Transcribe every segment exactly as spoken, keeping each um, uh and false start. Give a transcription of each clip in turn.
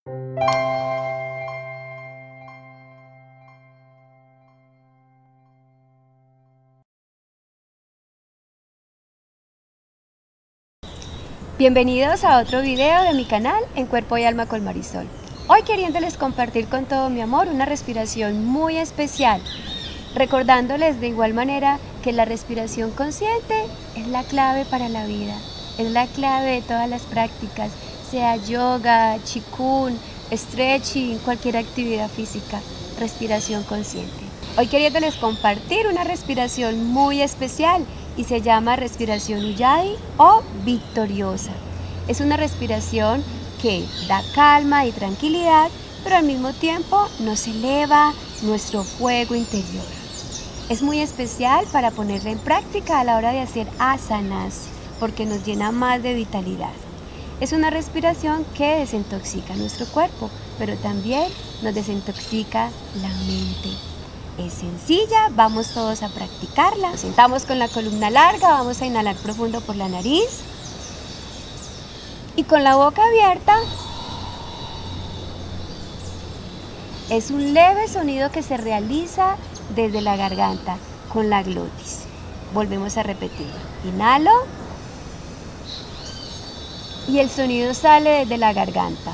Bienvenidos a otro video de mi canal En Cuerpo y Alma con Marisol. Hoy queriéndoles compartir con todo mi amor una respiración muy especial, recordándoles de igual manera que la respiración consciente es la clave para la vida, es la clave de todas las prácticas, sea yoga, qigong, stretching, cualquier actividad física, respiración consciente. Hoy queriéndoles compartir una respiración muy especial y se llama respiración Ujjayi o victoriosa. Es una respiración que da calma y tranquilidad, pero al mismo tiempo nos eleva nuestro fuego interior. Es muy especial para ponerla en práctica a la hora de hacer asanas, porque nos llena más de vitalidad. Es una respiración que desintoxica nuestro cuerpo, pero también nos desintoxica la mente. Es sencilla, vamos todos a practicarla. Nos sentamos con la columna larga, vamos a inhalar profundo por la nariz. Y con la boca abierta, es un leve sonido que se realiza desde la garganta con la glotis. Volvemos a repetir. Inhalo. Y el sonido sale desde la garganta.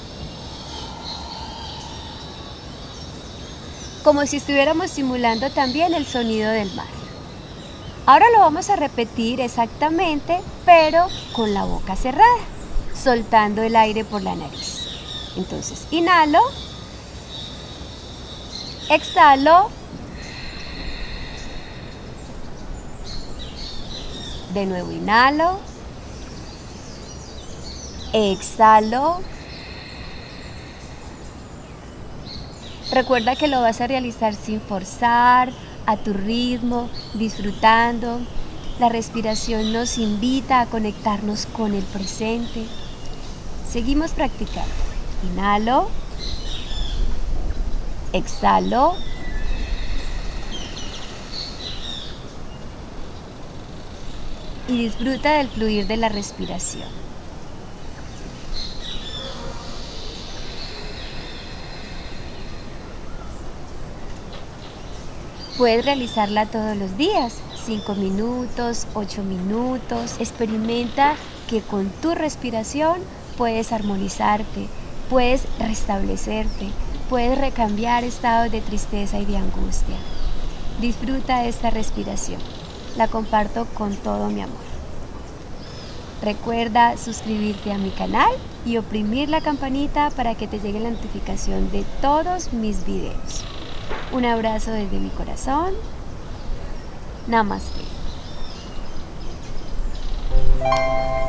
Como si estuviéramos simulando también el sonido del mar. Ahora lo vamos a repetir exactamente, pero con la boca cerrada, soltando el aire por la nariz. Entonces, inhalo, exhalo, de nuevo inhalo, exhalo. Recuerda que lo vas a realizar sin forzar, a tu ritmo, disfrutando. La respiración nos invita a conectarnos con el presente. Seguimos practicando. Inhalo, exhalo, y disfruta del fluir de la respiración. Puedes realizarla todos los días, cinco minutos, ocho minutos. Experimenta que con tu respiración puedes armonizarte, puedes restablecerte, puedes recambiar estados de tristeza y de angustia. Disfruta de esta respiración, la comparto con todo mi amor. Recuerda suscribirte a mi canal y oprimir la campanita para que te llegue la notificación de todos mis videos. Un abrazo desde mi corazón. Namaste.